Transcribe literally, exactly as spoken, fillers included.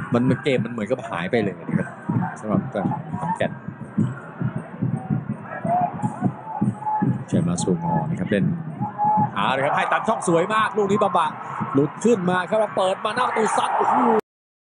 มันเกมมันเหมือนกับหายไปเลยนะครับสำหรับขอนแก่นเชิญมาสู่งอนะครับเล่นเอาเลยครับให้ตัดช่องสวยมากลูกนี้บำบะหลุดขึ้นมาครับเปิดมาหน้าประตูซัดโอ้โห